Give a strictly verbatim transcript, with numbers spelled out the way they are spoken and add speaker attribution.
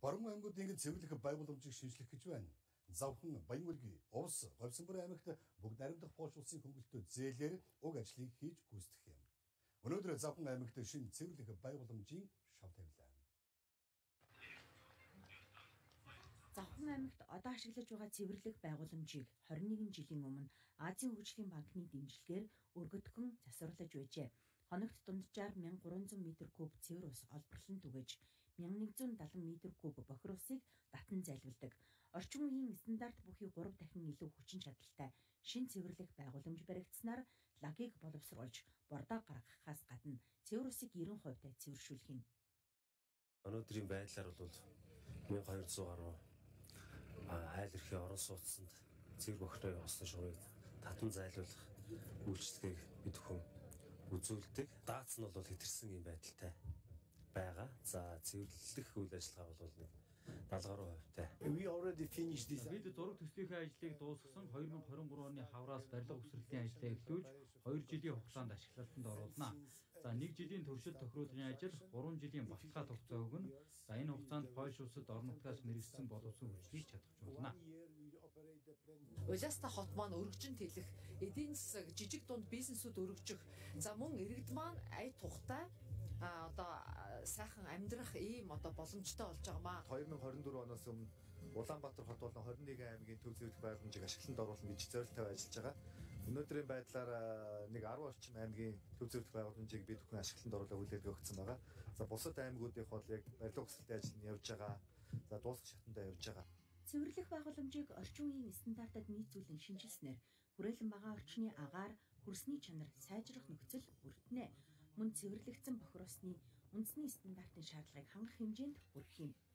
Speaker 1: Баруун аймагуудын цэвэрлэх байгууламжийг шинжлэх гэж байна. Завхан, Баянүргийн, Увс, Говьсонбор аймагт бүгд наримдах Польш улсын хөнгөлөлтөд зээлээр уг ажлыг хийж гүйцэтгэх юм. Өнөөдөр Завхан аймагт шинэ цэвэрлэх байгууламжийн шав тавилаа.
Speaker 2: Завхан аймагт одоо ашиглаж байгаа цэвэрлэх байгууламжийг хорин нэгэн жилийн өмнө Азийн хөгжлийн банкны дэмжлэгээр өргөдгөн засварлаж байжээ. Хоногт дунджаар мянга гурван зуун метр куб цэвэр ус олборлон түгэж, мянга нэгдүгээр далайн метр куб бохир усыг татан зайлуулдаг. Орчин үеийн стандарт бүхий гурав дахин илүү хүчин чадалтай шин цэвэрлэх байгууламж баригдсанаар лагийг боловсруулж, бордоо гаргахаас гадна цэвэр усыг нэлээд хувьтай цэвэршүүлэх юм.
Speaker 3: Өнөөдрийн байдлаар бол мянга хоёр зуун гаруй айл эрхийн орон сууцсанд цэвэр бохирын усны шуурыг татан зайлуулах үйлчлэгийг бид хүн үзүүлдэг. Даатс нь бол хэтэрсэн юм байдалтай байгаа. За цэвэрлэх үйл ажиллагаа бол нэг даалгавар хувьтай.
Speaker 4: We already finished this.
Speaker 5: Бид зураг төслийнхээ ажлыг дуусгасан two thousand twenty-three оны хавраас барилга өсрөлийн ажлаа эхлүүлж two жилийн хугацаанд ашиглалтанд оруулнаа. За нэг жилийн туршилт тохируулгын ажил three жилийн баталгаа тогтцоо өгнө. За энэ хугацаанд Польш улсад орон нутгаас мэргэжсэн боловсон хүчлийг чадахжуулна.
Speaker 6: Уласта хот маань өргөжин тэлэх, эдийн засаг, жижиг дунд бизнесүүд өргөжих, за мөн иргэд маань ая тухтай а одоо сайхан амьдрах ийм одоо боломжтой болж байгаамаа.
Speaker 7: two thousand twenty-four оноос өмнө Улаанбаатар хот болон twenty-one аймгийн төв зэвлэх байгууламжийг ашиглалтанд оруулах гэж зорилттой ажиллаж байгаа. Өнөөдрийн байдлаар нэг ten орчим аймгийн төв зэвлэх байгууламжийг бид бүхэн ашиглалтанд оруулах хүлээлт өгсөн байгаа. За бусад аймагуудын бол яг барилга өсрэлтийн ажил нь явж байгаа. За дуусах шатндаа явж байгаа.
Speaker 2: Цэвэрлэх байгууламжийг орчин үеийн стандартад нийцүүлэн шинжилснээр хүрээлэн байгаа орчны агаар хөрсний чанар сайжрах нөхцөл бүрдэнэ. Мөн цэвэрлэгдсэн бохир усны үндэсний стандартын шаардлагыг хангах хэмжээнд хүрэх юм.